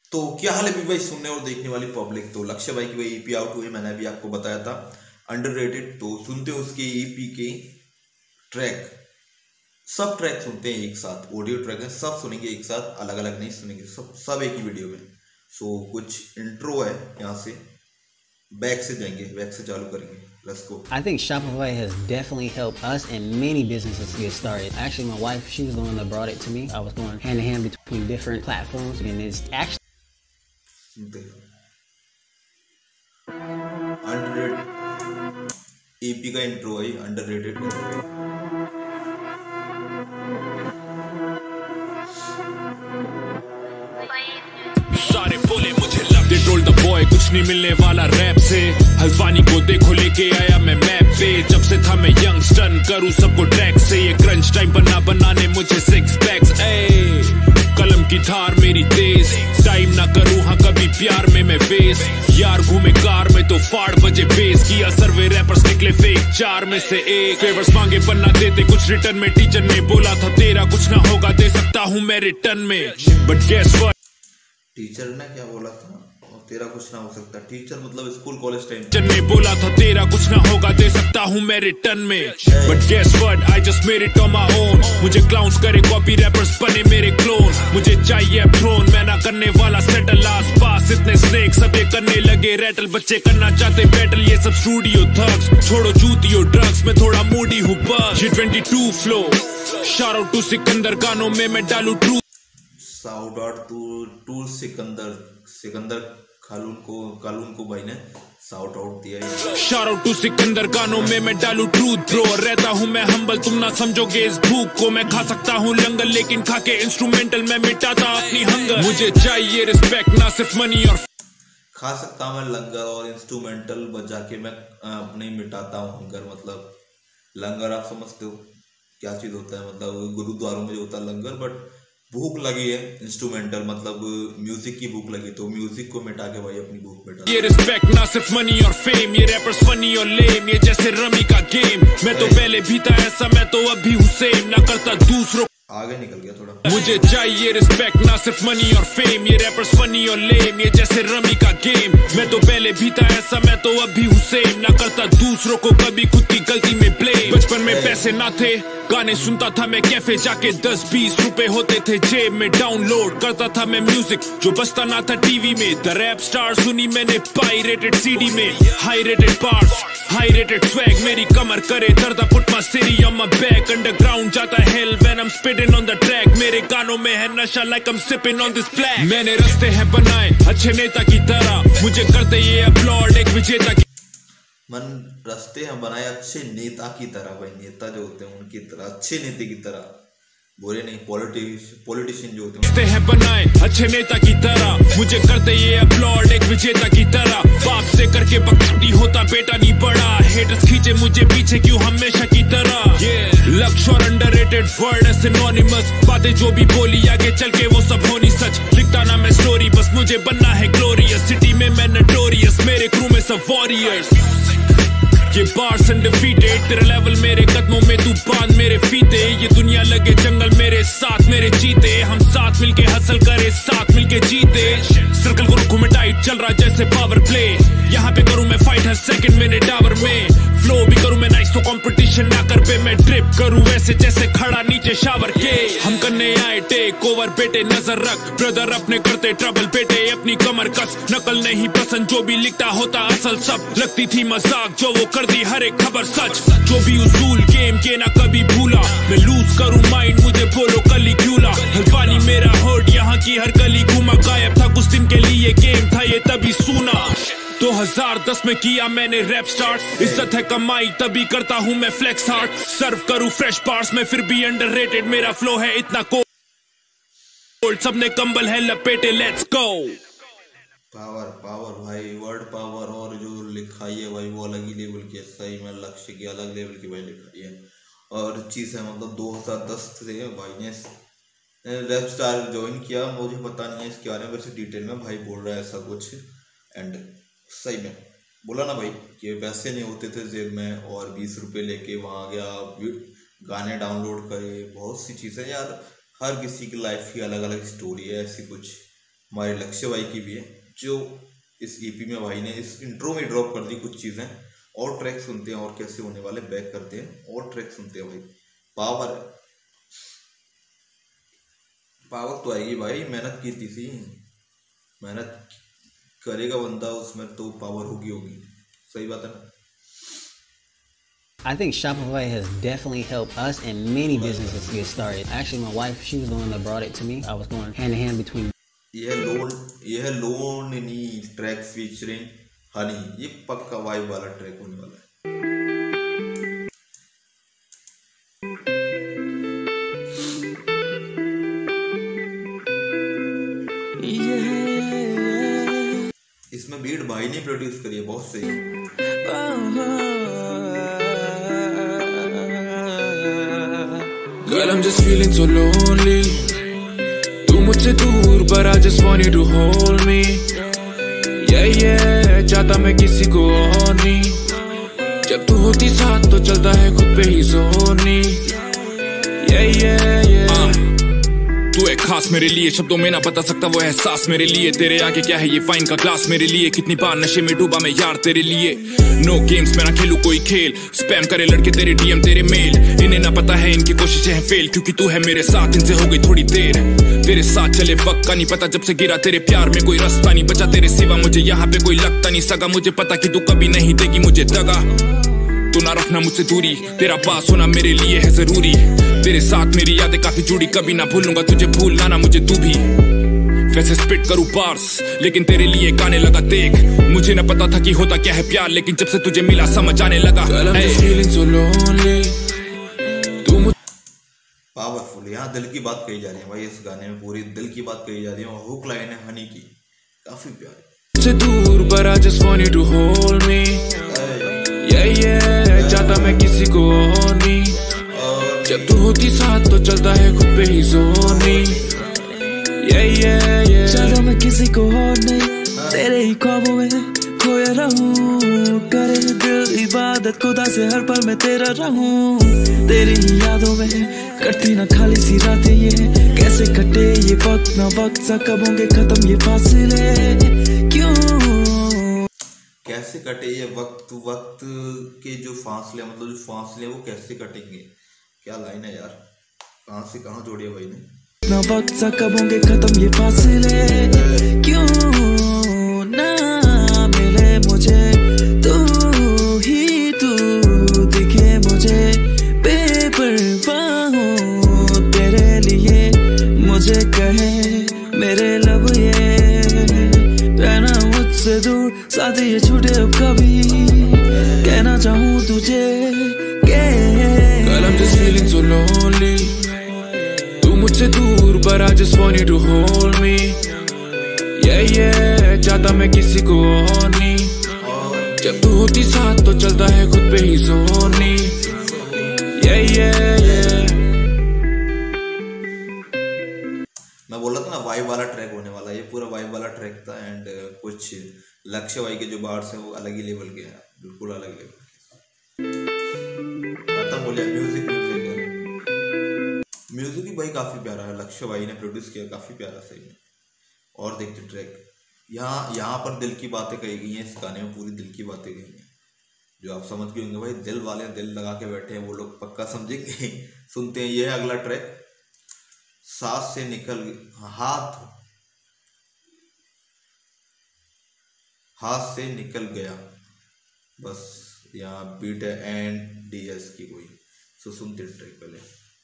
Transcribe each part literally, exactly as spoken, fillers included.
तो क्या हाल है भी भाई सुनने और देखने वाली पब्लिक। तो लक्ष्य भाई की भाई ईपी आउट हुई, मैंने अभी आपको बताया था अंडररेटेड। तो सुनते हैं उसके ईपी के ट्रैक, सब ट्रैक सुनते हैं एक साथ, ऑडियो ट्रैक है, सब सुनेंगे एक साथ, अलग अलग नहीं सुनेंगे, सब सब एक ही वीडियो में। सो कुछ इंट्रो है, यहाँ से बैक से जाएंगे, बैक से चालू करेंगे। Let's go. I think Shopify has definitely helped us and many businesses get started. Actually, my wife, she was the one that brought it to me. I was going hand in hand between different platforms, and it's actually underrated. EP का intro है, underrated. सारे बोले मुझे लग they told the boy कुछ नहीं मिलने वाला रैप से। हल्द्वानी को देखो लेके आया मैं मैप पे, जब से था मैं यंग स्टन करूँ सबको ट्रैक से। ये क्रंच टाइम बना बनाने मुझे सिक्स पैक्स। ए कलम की धार मेरी तेज, टाइम ना करूँ हाँ कभी प्यार में मैं बेस। यार घूमे कार में तो फाड़ बजे बेस, किया सर्वे रैपर्स निकले फेक चार में से एक। फेवर्स मांगे पन्ना देते कुछ रिटर्न में, टीचर ने बोला था तेरा कुछ ना होगा, दे सकता हूँ मैं रिटर्न में। बट गेस व्हाट, टीचर ने क्या बोला था? और तेरा कुछ ना हो सकता। टीचर मतलब स्कूल कॉलेज टाइम। टीचर ने बोला था तेरा कुछ ना होगा, दे सकता हूँ मैं रिटर्न में। But guess what, I just made it on my own. मुझे क्लाउन्स करे कॉपी, रैपर्स बने मेरे क्लोन। मुझे चाहिए थ्रोन, मैं ना करने वाला सेटल। आस पास इतने स्नेक, सब ये करने लगे रैटल। बच्चे करना चाहते बैटल, ये सब स्टूडियो थग्स। छोड़ो जूतियों ड्रग्स, मैं थोड़ा मूडी हूँ बस। G twenty two flow, shout out to Sikandar, गानों में मैं डालू truth. Shout out to to Sikandar, Sikandar खालून को, कालून को भाई ने शाउट आउट दिया है। शाउट आउट टू सिकंदर, गानों में मैं डालू ट्रूथ ब्रो। रहता हूँ मैं हम्बल, तुम ना समझोगे इस भूख को। मैं खा सकता हूँ लंगर, लेकिन खा के इंस्ट्रूमेंटल मैं मिटाता अपनी हंगर। मुझे चाहिए रिस्पेक्ट, ना सिर्फ मनी और खा सकता मैं लंगर और इंस्ट्रूमेंटल बजा के मैं अपने मिटाता हूँ हंगर। मतलब लंगर आप समझते हो क्या चीज होता है? मतलब गुरुद्वारों में जो होता है लंगर। बट भूख लगी है इंस्ट्रूमेंटल, मतलब म्यूजिक की भूख लगी, तो म्यूजिक को मिटा के भाई अपनी भूख मिटा। ये रिस्पेक्ट ना सिर्फ मनी और फेम, ये रैपर्स फनी और लेम, ये जैसे रमी का गेम। मैं तो पहले भी था ऐसा, मैं तो अभी हूँ सेम, ना करता दूसरों। आगे निकल गया थोड़ा। मुझे चाहिए रिस्पेक्ट ना सिर्फ मनी और फेम, ये रैपर्स फनी और लेम, ये जैसे रमी का गेम। मैं तो पहले भी था ऐसा, मैं तो अभी हूँ सेम, ना करता दूसरों को कभी खुद की गलती में ब्लेम। बचपन में पैसे ना थे, गाने सुनता था मैं कैफे जाके, दस बीस रुपए होते थे जेब में। डाउनलोड करता था मैं म्यूजिक जो बजता ना था टीवी में। द रैप स्टार सुनी मैंने पायरेटेड सीडी में। High rated parse, high rated swag, मेरी कमर करे दर्द। Put my city on my back, underground जाता hell when I am spitting on the track. मेरे गानों में है नशा like I am sipping on this black. मैंने रास्ते हैं बनाए अच्छे नेता की तरह, मुझे करते ये अपलॉड एक विजेता की। मन रास्ते हैं बनाए अच्छे नेता की तरह। भाई नेता जो होते हैं उनकी तरह, अच्छे नेता की तरह, बुरे नहीं, पॉलिटिशियन पॉलिटिशियन जो होते हैं। रास्ते हैं बनाए अच्छे नेता की तरह, मुझे करते ये अपलॉड एक विजेता की तरह। बाप से करके बकचोदी होता बेटा नहीं बड़ा, हेटर्स खींचे मुझे पीछे क्यों हमेशा की तरह। ये लक्ष्य और अंडररेटेड वर्ड है सिनोनिमस, बातें जो भी बोली आगे चल के वो सब होनी सच। लिखता ना मैं स्टोरी, बस मुझे बनना है ग्लोरियस। सिटी में मैं नोटोरियस, मेरे क्रू में सब वॉरियर्स। ये बार्स अनडिफीटेड, तेरा लेवल मेरे कदमों में, तू बांध मेरे फीते। ये दुनिया लगे जंगल मेरे साथ, मेरे चीते। हम साथ मिलके हसल करे, साथ मिलके जीते। सर्कल करूँ घूमे टाइट, चल रहा जैसे पावर प्ले। यहाँ पे करूँ मैं फाइट हर सेकंड मेरे टावर में। फ्लो भी करूँ मैं नाइस, तो कंपटीशन ना कर पे मैं ड्रिप करूँ वैसे जैसे खड़ा नीचे शावर के। हम करने आए टेक ओवर बेटे, नजर रख ब्रदर अपने करते ट्रबल बेटे। अपनी कमर कस, नकल नहीं पसंद, जो भी लिखता होता असल सब। लगती थी मजाक जो वो कर दी हर एक खबर सच। जो भी उसूल गेम के ना कभी भूला, मैं लूज करूँ माइंड मुझे बोलो कली क्यूला। हल्द्वानी मेरा होड, यहाँ की हर गली घूमा। गायब था कुछ दिन के लिए, गेम था ये तभी सुना। दो हज़ार दस में किया मैंने रैप स्टार्ट, इज्जत है कमाई तभी करता हूँ मैं फ्लेक्स हार्ट। सर्व करूँ फ्रेश पार्ट्स में फिर भी अंडररेटेड, मेरा फ्लो है इतना कोल्ड, सबने कंबल है लपेटे। Let's go. पावर पावर भाई, वर्ड पावर। और जो लिखाई है भाई वो अलग ही लेवल की है। सही में लक्ष्य की अलग लेवल की भाई लिखाई है। और चीज़ है मतलब दो हज़ार दस से भाई ने रैप स्टार ज्वाइन किया, मुझे पता नहीं है इसके बारे में, वैसे डिटेल में भाई बोल रहा है ऐसा कुछ। एंड सही में बोला ना भाई कि पैसे नहीं होते थे जेब में, और बीस रुपए लेके वहाँ गया, गाने डाउनलोड करे, बहुत सी चीज़ें यार। हर किसी की लाइफ की अलग अलग स्टोरी है, ऐसी कुछ हमारे लक्ष्य भाई की भी है, जो इस ईपी में भाई ने इस इंट्रो में ड्रॉप कर दी कुछ चीज़ें। और ट्रैक सुनते हैं और कैसे होने वाले, बैक करते हैं और ट्रैक सुनते हैं भाई। पावर है, पावर तो आएगी भाई, मेहनत की थी, मेहनत करेगा बंदा उसमें तो पावर होगी होगी सही बात है ना। I think Shopify has definitely helped us and many businesses get started. Actually, my wife, she was the one that brought it to me. I was going hand in hand between. यह लोन यह लोन नहीं track featuring Honey, ये पक्का vibe वाला track होने वाला है। इसमें बीट भाई ने प्रोड्यूस करी है, बहुत सही है। Girl, I'm just feeling so lonely. तू मुझसे दूर but I just want you to hold me. Yeah yeah, चाहता मैं किसी को और नहीं। जब तू होती साथ तो चलता है खुद पे ही जोनी। Yeah yeah yeah. uh. तू है खास मेरे लिए, शब्दों में ना बता सकता वो एहसास मेरे लिए। तेरे आगे क्या है ये फाइन का ग्लास मेरे लिए, कितनी बार नशे में डूबा मैं यार तेरे लिए। नो गेम्स में ना खेलू कोई खेल, स्पैम करे लड़के तेरे डीएम तेरे मेल। इन्हें ना पता है इनकी कोशिशें हैं फेल, क्योंकि तू है मेरे साथ इनसे हो गई थोड़ी देर। तेरे साथ चले वक्त का नहीं पता, जब से गिरा तेरे प्यार में कोई रास्ता नहीं बचा तेरे सिवा मुझे यहाँ पे कोई लगता नहीं सगा। मुझे पता कि तू कभी नहीं देगी मुझे दगा, तू ना रखना मुझसे दूरी, तेरा पास होना मेरे लिए है जरूरी। तेरे साथ मेरी यादें काफी जुड़ी, कभी ना भूलूंगा तुझे, भूलना ना मुझे तू भी। वैसे स्पिट करूं बार्स लेकिन तेरे लिए गाने लगा देख। मुझे ना पता था कि होता क्या है प्यार, लेकिन जब से तुझे मिला समझ आने लगा। पावरफुल, यहाँ दिल की बात कही जा रही है भाई, इस गाने में पूरी दिल की बात कही जा रही है। और हुक लाइन है हनी की, काफी प्यारी। से दूर but I just want you to hold me. Yeah yeah, चाहता मैं किसी को और नहीं। जब तू होती साथ तो चलता है खुद पे ही जोनी। Yeah yeah yeah, चाहता मैं किसी को और नहीं, तेरे ही ख्वाबों में खोया रहूं। करे दिल इबादत खुदा से हर पल में तेरा रहूं। तेरी ही यादों में कटती ना खाली सी रातें, ये कैसे कटे ये वक्त ना वक्त सा, कब होंगे खत्म ये फासले, क्यों कैसे कटे ये वक्त वक्त के जो फासले, मतलब जो फासले वो कैसे कटेंगे। क्या लाइन है यार, कहाँ से कहाँ जोड़ी है भाई ने। ना वक्त सा कब होंगे खत्म ये फासले, क्यों ना मिले मुझे तू ही तू दिखे मुझे बेपरवाह हूँ तेरे लिए। मुझे कहे मेरे लब ये रहना मुझसे दूर, साथ ये छूटे अब कभी, कहना चाहूँ तुझे के। Girl, I'm just feeling so lonely. तू मुझसे दूर but I just want you to hold me. Yeah yeah, चाहता मैं किसी को और नहीं। जब तू होती साथ तो चलता है खुद पे ही जोनी। Yeah yeah yeah. मैं बोला था ना वाइब वाला ट्रैक होने वाला, ये पूरा वाइब वाला ट्रैक था। एंड कुछ लक्ष्य भाई के जो बार्स हैं वो अलग ही लेवल के हैं, बिल्कुल अलग लेवल के। खत्म हो गया म्यूजिक। म्यूजिक म्यूजिक भी भाई काफी प्यारा है, लक्ष्य भाई ने प्रोड्यूस किया, काफी प्यारा सही में। और देखते ट्रैक, यहाँ यहाँ पर दिल की बातें कही गई हैं इस गाने में, पूरी दिल की बातें कही हैं, जो आप समझ गए होंगे भाई। दिल वाले दिल लगा के बैठे हैं वो लोग, पक्का समझेंगे। सुनते हैं, ये है अगला ट्रैक, सांस से निकल हाथ हाथ से निकल गया। बस यहाँ बीट है एंड डी एस की कोई, सो सुनते ट्रैक पहले।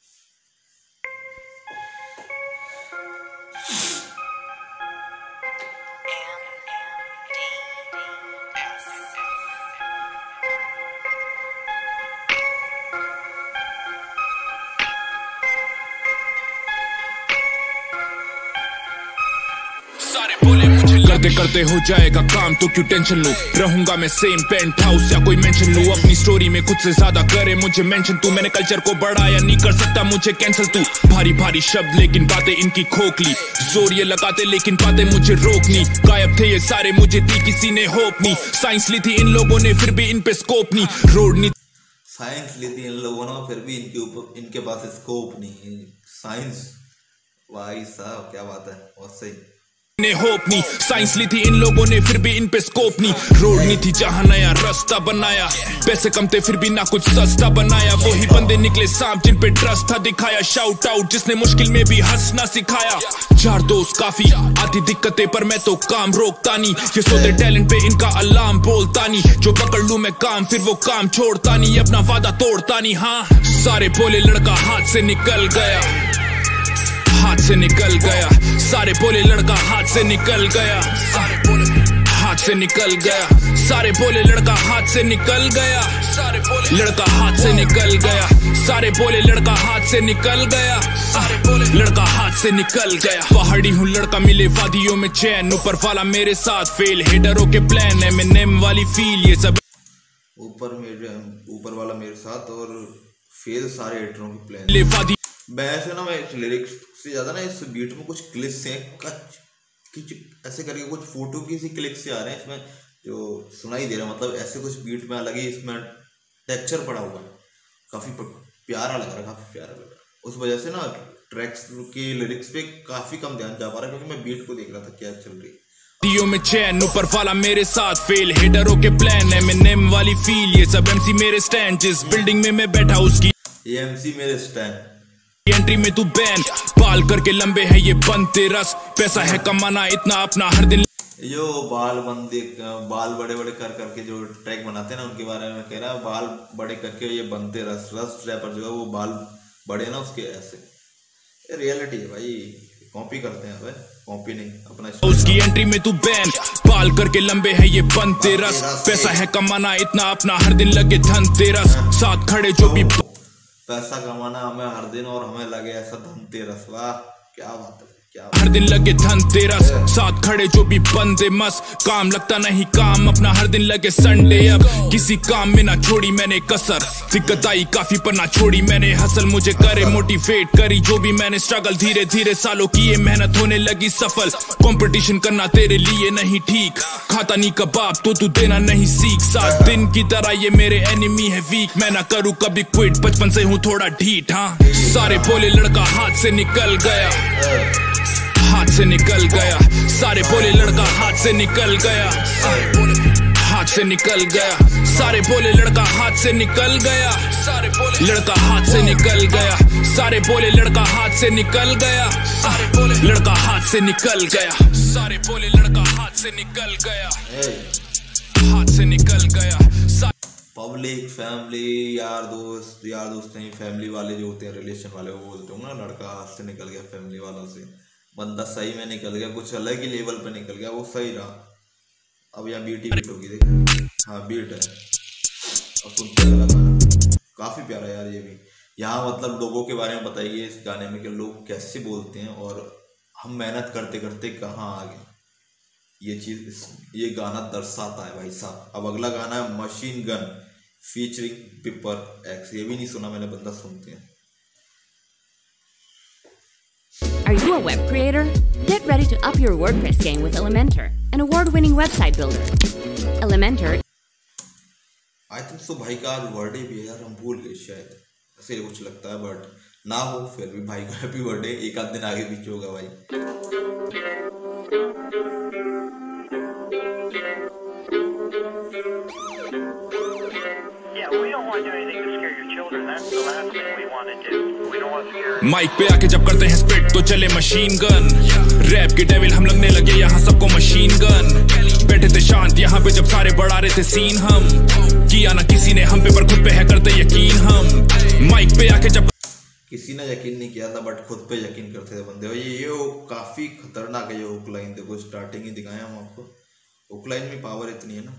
सारे बोले मुझे करते करते हो जाएगा काम, तो क्यों टेंशन लूं। रहूंगा मैं सेम पेंट हाउस या कोई मेंशन लूं, अपनी स्टोरी में खुद से ज्यादा करे मुझे मेंशन तू। मैंने कल्चर को बढ़ाया, नहीं कर सकता मुझे कैंसिल तू। भारी भारी शब्द लेकिन बातें इनकी खोखली, जोर ये लगाते लेकिन बातें मुझे रोकनी। गायब थे ये सारे, मुझे दी किसी ने होप नहीं। साइंस ली थी इन लोगों ने, फिर भी इन पे स्कोप नहीं। रोड नहीं साइंस ली थी इन लोगों ने, फिर भी इनके ऊपर इनके पास स्कोप नहीं। साइंस भाई साहब क्या बात है, बहुत सही। ने होप नहीं, साइंस ली थी इन लोगों ने फिर भी इन पे स्कोप नहीं। रोड नहीं थी जहां नया रास्ता बनाया, पैसे कम थे फिर भी ना कुछ सस्ता बनाया। वही बंदे निकले सांप जिन पे ट्रस्ट था दिखाया। शाउट आउट जिसने मुश्किल में भी हंसना सिखाया। चार दोस्त काफी, आती दिक्कतें पर मैं तो काम रोकता नहीं। ये सोते टैलेंट पे इनका अलार्म बोलता नहीं। जो पकड़ लूं मैं काम फिर वो काम छोड़ता नहीं, अपना वादा तोड़ता नहीं। हाँ सारे बोले लड़का हाथ से निकल गया, हाथ से निकल गया। सारे बोले लड़का हाथ से निकल गया, सारे बोले हाथ से निकल गया। सारे बोले लड़का हाथ से निकल गया, सारे बोले लड़का हाथ से निकल गया। सारे बोले लड़का हाथ से निकल गया, सारे बोले लड़का हाथ से निकल गया। पहाड़ी हूँ लड़का मिले वादियों में चैन, ऊपर वाला मेरे साथ फेल हेडरों के प्लान है। मैं नेम वाली फील ये सब ऊपर मेरे ऊपर वाला मेरे साथ और फेल सारे हेडरों के प्लान। मैं ऐसे ना मैं लिरिक्स से ज्यादा ना इस बीट में कुछ क्लिक्स हैं, कच किच ऐसे करके कुछ फोटो की सी क्लिक से आ रहे हैं इसमें जो सुनाई दे रहा है। मतलब ऐसे कुछ बीट में अलग ही इसमें टेक्सचर पड़ा हुआ है, काफी प्यारा लग रहा है, काफी प्यारा लग रहा है। उस वजह से ना ट्रैक्स की लिरिक्स पे काफी कम ध्यान जा पा रहा है, क्योंकि मैं बीट को देख रहा था क्या चल रही है। दियो में चैन ऊपर वाला मेरे साथ फेल हेडरों के प्लान है। मैं नेम वाली फील ये सब एमसी मेरे स्टैंड, जिस बिल्डिंग में मैं बैठा उसकी ये एमसी मेरे स्टैंड। एंट्री में तू बैन बाल करके लंबे है ये बनते रस। पैसा है कमाना इतना अपना हर दिन। जो बाल बंदे बाल बड़े बड़े कर करके जो ट्रैक बनाते हैं ना उनके बारे में कह रहा है, बाल बड़े करके ये बनते रस। रस रैपर जो है वो बाल बड़े ना उसके ऐसे, ये रियलिटी है भाई, कॉपी करते हैं भाई, कॉपी नहीं अपना। उसकी एंट्री में तू बैन बाल करके लंबे है ये बनते रस। पैसा है कमाना इतना अपना हर दिन लगे धनतेरस। साथ खड़े जो भी पैसा कमाना हमें हर दिन और हमें लगे ऐसा धनतेरस। वाह क्या बात है, क्या हर दिन लगे धनतेरस। साथ खड़े जो भी बंदे मस्त, काम लगता नहीं काम अपना हर दिन लगे संडे। अब किसी काम में ना छोड़ी मैंने कसर, दिक्कत आई काफी पर ना छोड़ी मैंने हसल। मुझे करे मोटिवेट करी जो भी मैंने स्ट्रगल, धीरे धीरे सालों की ये मेहनत होने लगी सफल। कंपटीशन करना तेरे लिए नहीं ठीक, खाता नहीं कबाब तो तू देना नहीं सीख। सात दिन की तरह ये मेरे एनिमी है वीक, मैं ना करूँ कभी क्विट, बचपन से हूँ थोड़ा ढीठ। हाँ सारे बोले लड़का हाथ से निकल गया, हाथ से निकल गया। सारे बोले लड़का हाथ से निकल गया, हाथ से निकल गया। सारे बोले लड़का हाथ से निकल गया, सारे बोले लड़का हाथ से निकल गया। सारे बोले लड़का हाथ से निकल गया, सारे बोले लड़का हाथ से निकल गया। सारे बोले लड़का हाथ से निकल गया, हाथ से निकल गया। पब्लिक फैमिली यार दोस्त, यार दोस्त नहीं फैमिली वाले जो होते हैं रिलेशन वाले, वो बोलते हो ना लड़का हाथ से निकल गया फैमिली वालों से। बंदा सही में निकल गया, कुछ अलग ही लेवल पे निकल गया, वो सही रहा। अब यहाँ बीट ही बीट होगी, देख हाँ बीट है। अब सुनते अगला गाना, काफी प्यारा यार ये भी। यहाँ मतलब लोगों के बारे में बताइए इस गाने में कि लोग कैसे बोलते हैं और हम मेहनत करते करते कहाँ आ गए, ये चीज ये गाना दर्शाता है भाई साहब। अब अगला गाना है machine gun featuring Paper X. ये भी नहीं सुना मैंने, बंदा सुनते हैं। Are you a web creator? Get ready to up your WordPress game with Elementor, an award-winning website builder. Elementor. I think so भाई का आज बर्थडे भी है यार, हम भूल गए शायद, ऐसे कुछ लगता है, बट ना हो फिर भी भाई का हैप्पी बर्थडे। एक आध दिन आगे पीछे होगा भाई। माइक पे आके जब करते हैं स्पिट तो चले मशीन गन। रैप के डेविल हम लगने लगे यहाँ सबको मशीन गन। बैठे थे शांत यहाँ पे जब सारे बढ़ा रहे थे सीन, हम किया ना किसी ने हम पे पर खुद पे है करते यकीन। हम माइक पे आके जब किसी ने यकीन नहीं किया था बट खुद पे यकीन करते थे बंदे। और ये ये काफी खतरनाक है ये हुक लाइन, देखो स्टार्टिंग ही दिखाया हम आपको। हुक लाइन में पावर इतनी है ना।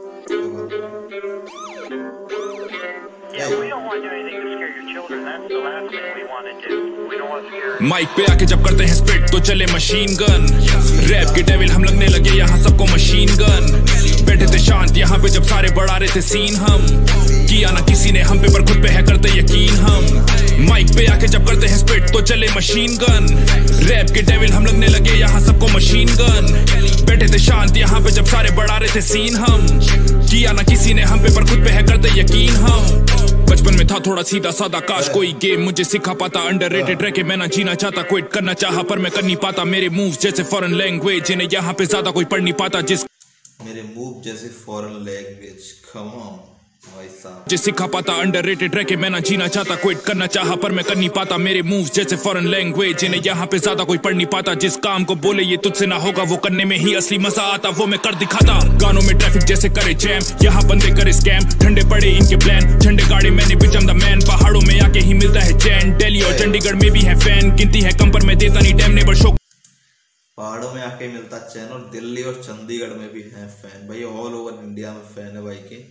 माइक पे आके जब करते हैं स्पिट तो चले मशीन गन। रैप के डेविल हम लगने लगे यहाँ सबको मशीन गन। बैठे थे शांत यहाँ पे जब सारे बढ़ा रहे थे सीन, हम किया ना किसी ने हम पे पर खुद पे है करते यकीन। हम माइक पे आके जब करते हैं स्पिट तो चले मशीन गन। रैप के डेविल हम लगने लगे यहाँ सबको मशीन गन। बैठे थे शांत यहाँ पे जब सारे बढ़ा रहे थे सीन, हम किया ना किसी ने हम पे पर खुद पे है करते यकीन। हम बचपन में था थोड़ा सीधा सादा, काश कोई गेम मुझे सिखा पाता। अंडररेटेड रह के मैं ना जीना चाहता, क्विट करना चाहा पर मैं कर नहीं पाता। मेरे मूव्स जैसे फॉरेन लैंग्वेज, इन्हें यहाँ पे ज्यादा कोई पढ़ नहीं पाता। जिस मेरे मूव जैसे फॉरेन लैंग्वेज, कम ऑन भाई साहब, जिस सिखा पाता। अंडररेटेड रह के मैं ना जीना चाहता, क्विट करना चाहा पर मैं कर नहीं पाता। मेरे मूव्स जैसे फॉरेन लैंग्वेज, इन्हें यहाँ पे ज्यादा कोई पढ़ नहीं पाता। जिस काम को बोले ये तुझसे ना होगा, वो करने में ही असली मजा आता, वो मैं कर दिखाता। गानों में ट्रैफिक जैसे करे जैम, यहाँ बंदे करे स्कैम, ठंडे पड़े इनके प्लान, झंडे गाड़े मैंने बिचम द मैन। पहाड़ों में आके ही मिलता है चैन, दिल्ली और चंडीगढ़ में भी है फैन, गिनती है कम पर मैं देता नहीं डैम नेबर शो। पहाड़ों में आके मिलता चैन और दिल्ली और चंडीगढ़ में भी है फैन भाई, ऑल ओवर इंडिया में फैन है भाई के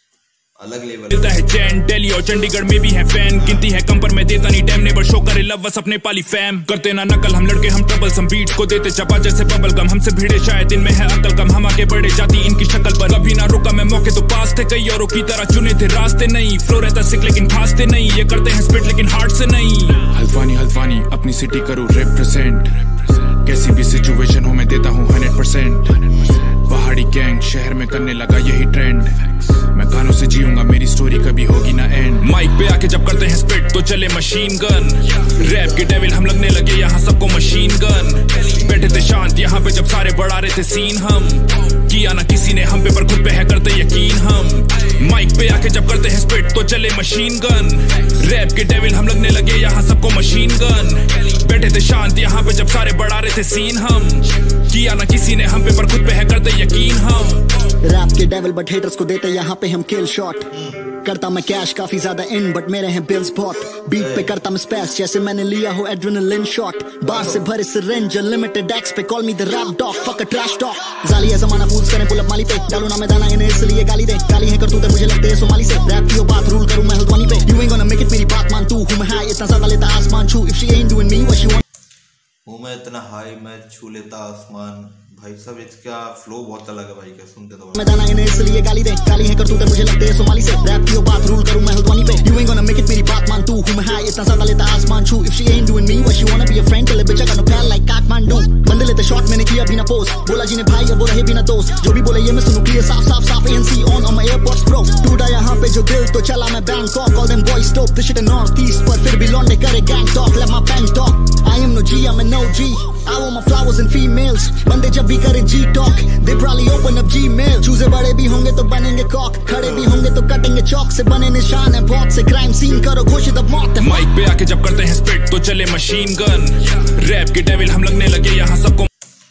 अलग लेवल मिलता है चैन, दिल्ली और चंडीगढ़ में भी है फैन, गिनती है कम पर मैं देता नहीं डैम नेबर शो। करे लव बस अपने पाली फैम, करते ना नकल हम लड़के हम ट्रबल, सम बीट को देते चपा जैसे बबल गम। हमसे भिड़े शायद इनमें है अकल कम, हम आगे बढ़े जाती इनकी शक्ल पर। कभी ना रुका मैं मौके तो पास थे, कई औरों की तरह चुने थे रास्ते नहीं। फ्लो रहता सिक लेकिन खासते नहीं, ये करते हैं स्पिट लेकिन हार्ट से नहीं। हल्फानी हल्फानी अपनी सिटी करूँ रिप्रेजेंट, कैसी भी सिचुएशन हो मैं देता हूँ हंड्रेड परसेंट। पहाड़ी गैंग शहर में करने लगा यही ट्रेंड, मैं गानों से जीऊंगा मेरी स्टोरी कभी होगी ना एंड। माइक पे आके जब करते हैं स्पिट तो चले मशीन गन, रैप के डेविल हम लगने लगे यहाँ सबको मशीन गन। बैठे थे शांत यहाँ पे जब सारे बढ़ा रहे थे सीन, हम किया ना किसी ने हम पे पर खुद पे है करते यकीन हम। माइक पे आके जब करते हैं स्पिट तो चले मशीन गन, रैप के डेविल हम लगने लगे यहाँ सबको मशीन गन। बैठे थे शांत यहाँ पे जब सारे बढ़ा रहे थे सीन, हम किया ना किसी ने हम पे पर खुद पे है करते यकीन हम। रैप के डेविल बट हेटर्स को देते यहाँ पे हम किल शॉट। करता मैं कैश काफी ज्यादा इन बट मेरे हैं बिल्स बहुत। बीट पे करता मैं स्पेस जैसे मैंने लिया हो एड्रेनलिन शॉट। बार से भरे सिरिंज लिमिटेड एक्स पे call me the rap dog, fuck a trash talk. जाली है जमाना फूल्स करें पुल अप माली पे, डालू ना मैं दाना इन्हें इसलिए गाली दे। गाली है करतूते मुझे लगते हैं सोमाली से, रैप की बात रूल करूं मैं हल्द्वानी पे। You ain't gonna make it मेरी बात मान तू, हूं मैं हाई इतना ज्यादा लेता आसमान छू। If she ain't doing me what she want, हूँ मैं इतना हाई मैं छू लेता आसमान। भाई साहब इसका फ्लो बहुत अलग है भाई, क्या सुनते तो मैं दाना इन्हें इसलिए गाली दे। गाली है करतूते मुझे लगते हैं सोमाली से, रैप की बात रूल करूं मैं हल्द्वानी पे। You ain't gonna make it मेरी बात मान तू, हूं मैं हाई इतना ज्यादा लेता आसमान छू। If she ain't doing me what she want be a friend, tell a bitch I got no plan like Kathmandu. बंदे लेते शॉट मैंने किया बिना पोस्ट, बोला जी ने भाई अब वो रहे बिना दोस्त। जो भी बोले ये मैं सुनूं क्लियर साफ साफ साफ, ANC on on my airports bro. टूटा यहाँ पे जो दिल तो चला मैं Bangkok, all them boys stop this shit in north east, पर फिर भी लौंडे करे gang talk. Let my pant talk, I am no G, I am no G, I want my flowers and females। बंदे जब भी करे G talk they probably open up Gmail। चूजे बड़े भी होंगे तो बनेंगे कॉक, खड़े भी होंगे तो कटेंगे चौक से। बने निशान है बहुत से, क्राइम सीन करो घोषित अब मौत है। माइक पे आके जब करते हैं स्पिट तो चले मशीन गन, रैप के डेविल हम लगने लगे यहाँ सबको।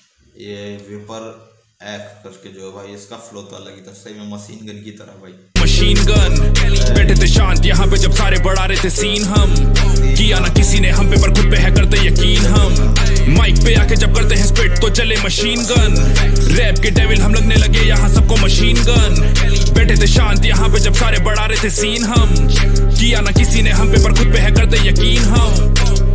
ये वेपर एक्ट करके जो है भाई, इसका फ्लो तो अलग ही था, सही में मशीन गन की तरह भाई। मशीन गन बैठे थे शांत यहाँ पे जब सारे बढ़ा रहे थे सीन, हम किया ना किसी ने हम पे पर खुद पे है करते यकीन हम। माइक पे आके जब करते हैं स्पिट तो चले मशीन गन, रैप के डेविल हम लगने लगे यहाँ सबको मशीन गन। बैठे थे शांत यहाँ पे जब सारे बढ़ा रहे थे सीन, हम किया ना किसी ने हम पे पर खुद पे है करते यकीन हम।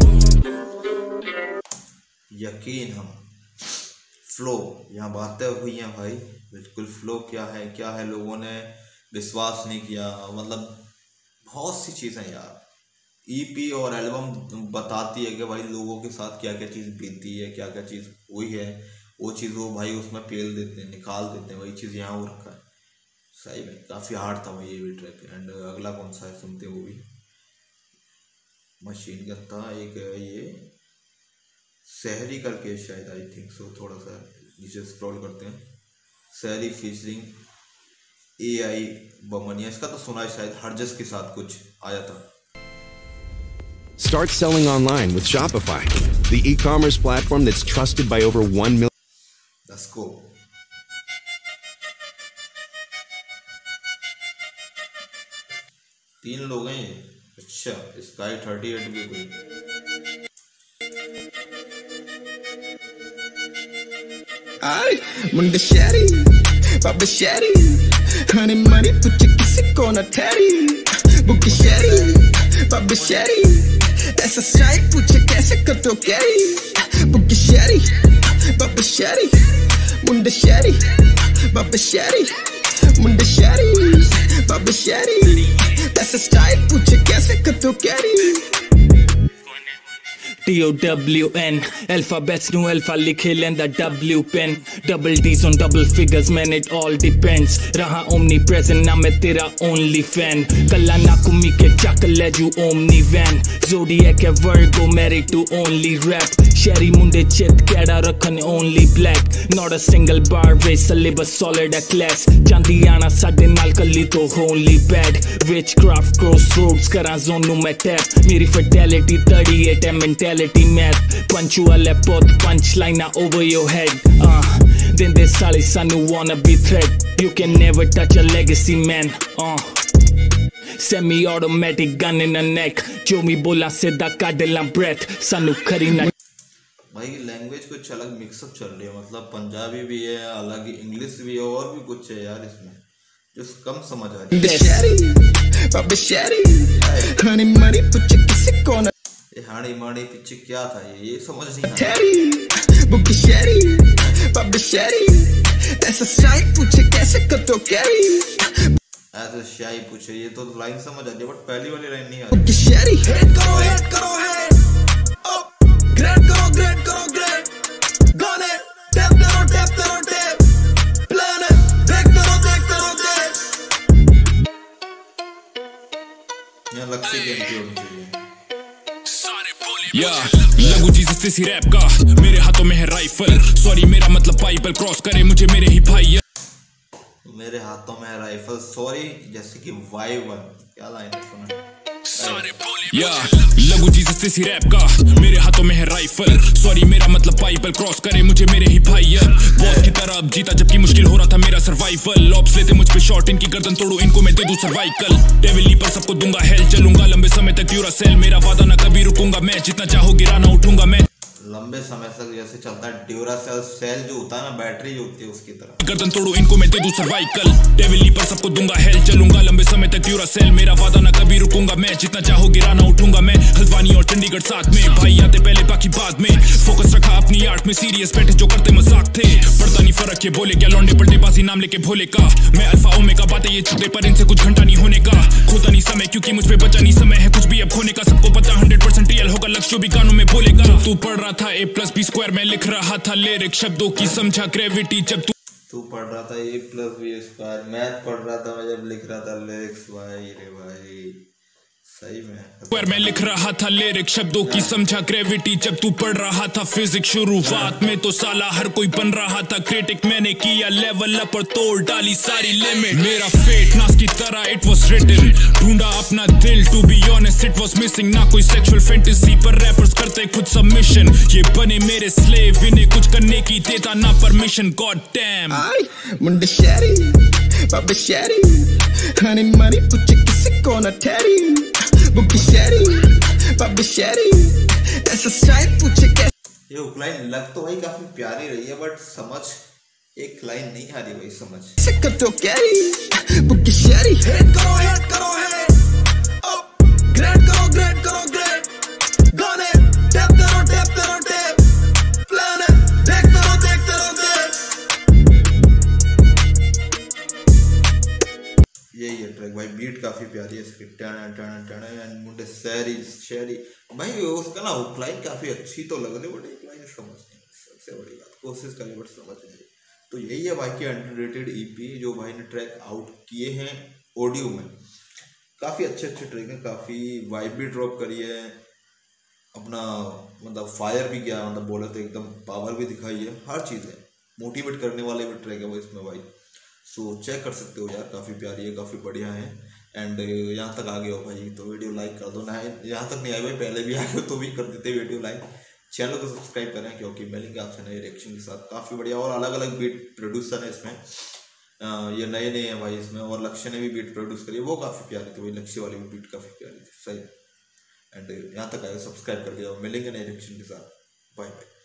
यकीन हम फ्लो, यहाँ बातें हुई हैं भाई बिल्कुल। फ्लो क्या है क्या है, लोगों ने विश्वास नहीं किया, मतलब बहुत सी चीज़ें यार। ईपी और एल्बम बताती है कि भाई लोगों के साथ क्या क्या चीज़ बीती है, क्या क्या चीज़ हुई है, वो चीज़ वो भाई उसमें पेल देते हैं, निकाल देते हैं। वही चीज़ यहाँ हो रखा है, सही में काफ़ी हार्ड था भाई ये भी ट्रैक। एंड अगला कौन सा है सुनते हैं, वो भी मशीन गन था। एक ये शहरी करके शायद, आई थिंक सो, थोड़ा सा नीचे स्क्रॉल करते हैं। शहरी फीचरिंग ए आई बमनिया, इसका तो सुना है शायद, हरजस के साथ कुछ आया था। Start selling online with Shopify, the e-commerce platform that's trusted by over one million. Let's go. तीन लोग हैं ये, अच्छा स्काई थर्टी एट भी कोई। Ay, मुंडे शहरी, बाबा शहरी, हनी मनी तुझे किसी को ना ठहरी। बुकी शहरी, बाबा शहरी, ऐसा स्टाइल पूछे कैसे कर तो कैरी। बुकी शहरी, बाबा शहरी, मुंडे शहरी, बाबा शहरी, मुंडे शहरी, बाबा शहरी, ऐसा स्टाइल पूछे कैसे कर तो carry. T O W N alphabets nu alpha likhe lenda W pen double D's on double figures man it all depends raha omnipresent na main tera only fan kalla na kumi ke chak le ju omni van zodiac hai Virgo married to only rap sheri munde chit keda rakhan only black not a single bar race syllabus solid a class chandi ana sade nal kalli to only bad witchcraft crossroads kara zone nu main tap meri fatality thirty-eight है mentality math punctual है both punchline over your head uh then they sally son who wanna be threat you can never touch a legacy man uh semi automatic gun in the neck जो मी बोला सीधा काटला breath sanu खरी ना भाई language कुछ अलग mix up चल रही है मतलब पंजाबी भी है अलग ही इंग्लिश भी है और भी कुछ है यार इसमें जो कम समझ आ रही है ये हाड़ी माड़ी पीछे क्या था ये ये समझ नहीं ऐसा शाही पूछे कैसे कतो कैरी ऐसे शाही पूछे ये तो लाइन समझ आ रही है बट पहली वाली लाइन नहीं आ रही हेट करो हेट करो हेट अप ग्रेड करो ग्रेड करो ग्रेड गाने टैप करो टैप करो टैप प्लान देख करो देख करो देख यहाँ लक्ष्य की एंट्री होनी चाहिए या लगू जीसस इसी रैप का मेरे हाथों में है राइफल सॉरी मेरा मतलब बाइबल क्रॉस करे मुझे मेरे ही भाई मेरे हाथों में है राइफल सॉरी जैसे कि वाई वन क्या लाइन है सुना या लगू जीसस इसी रैप का मेरे हाथों में है राइफल सॉरी मेरा मतलब बाइबल क्रॉस करे मुझे मेरे ही भाई बॉस की तरह अब जीता जबकि मुश्किल हो रहा था मेरा सर्वाइवल लॉप्स लेते मुझ पे शॉट इनकी गर्दन तोड़ो इनको मैं दे दूं सर्वाइकल डेविल लीपर सबको दूंगा हेल चलूंगा लंबे समय तक ड्यूरा सेल मेरा वादा ना कभी रुकूंगा मैं जितना चाहो गिराना उठूंगा मैं लंबे समय तक जैसे चलता है ड्यूरा सेल सेल जो होता है ना बैटरी जो होती है उसकी तरह गर्दन तोड़ो इनको मैं दे दूं सर्वाइकल डेविल लीपर सबको दूंगा हेल चलूंगा लंबे समय तक ड्यूरा सेल मेरा वादा ना कभी रुकूंगा मैं जितना चाहो गिराना उठूंगा मैं हल्द्वानी और चंडीगढ़ साथ में भाई आते पहले बाकी बाद में फोकस रखा अपनी आर्ट में सीरियस बैठे जो करते मजाक थे पड़ता नहीं फर्क ये बोले क्या लौंडे पलटे बाजी नाम लेके भोले का मैं अल्फा ओमेगा बातें ये छुटे पर इनसे कुछ घंटा नहीं होने का खोता नहीं समय क्योंकि मुझ पे बचा नहीं समय है कुछ भी अब खोने का सबको पता हंड्रेड परसेंट रियल होगा लक्ष्य भी कानों में बोलेगा जब तू पढ़ रहा था ए प्लस बी स्क्वायर में लिख रहा था लिरिक शब्दों की समझा ग्रेविटी जब तू तू पढ़ रहा था A plus B square math पढ़ रहा था मैं जब लिख रहा था लिरिक्स भाई रे भाई सही में पर मैं लिख रहा था लिरिक शब्दों की समझा ग्रेविटी जब तू पढ़ रहा था फिजिक्स शुरुआत में तो साला हर कोई बन रहा था क्रिटिक मैंने किया लेवल अप और तोड़ डाली सारी लिमिट मेरा फेट नास की तरह इट वाज रिटन ढूंढा अपना दिल to be honest it was missing ना कोई सेक्सुअल फैंटेसी पर रैपर्स करते खुद सबमिशन ये बने मेरे स्लेव इन्हें कुछ करने की देता ना परमिशन गॉड डैम आई मुंडे शैरी बाबा शैरी हनी मनी पूछे किसी को ना ठहरी बुकी शैरी बाबा शैरी ऐसा शायद पूछे कैसे ये लाइन लग तो भाई काफी प्यारी रही है बट समझ एक लाइन नहीं आ रही भाई समझ सिक्का तो कैरी बुकी शैरी हेट करो हेट करो हेट अप ग्रेड करो ग्रेड करो ग्रेड गाने टैप करो टैप करो टैप प्लान देख करो देख करो देख यही है ट्रैक भाई बीट काफी प्यारी है इसकी टना टना टना एंड मुंडे शहरी शहरी भाई उसका ना हुक लाइन काफी अच्छी तो लग रही बट एक लाइन समझ नहीं सबसे बड़ी बात कोशिश करें बट समझ नहीं तो यही है भाई की अंडररेटेड ईपी जो भाई ने ट्रैक आउट किए हैं ऑडियो में काफी अच्छे अच्छे ट्रैक हैं काफी वाइब भी ड्रॉप करी है अपना मतलब फायर भी किया मतलब बोले तो एकदम पावर भी दिखाई है हर चीज़ है मोटिवेट करने वाले भी ट्रैक है वो इसमें भाई सो चेक कर सकते हो यार काफ़ी प्यारी है काफ़ी बढ़िया है एंड यहाँ तक आ गए हो भाई तो वीडियो लाइक कर दो ना यहाँ तक नहीं आए भाई पहले भी आ गए तो भी कर देते वीडियो लाइक चैनल को सब्सक्राइब करें क्योंकि मिलेंगे आपसे नए रिएक्शन के साथ काफ़ी बढ़िया और अलग अलग बीट प्रोड्यूसर है इसमें आ, ये नए नए हैं भाई इसमें और लक्ष्य ने भी बीट प्रोड्यूस करी वो काफ़ी प्यारी थी भाई लक्ष्य वाली भी बीट काफ़ी प्यारी थी सही एंड यहाँ तक आए सब्सक्राइब कर दिया मिलेंगे नए रिएक्शन के साथ बाय बाय।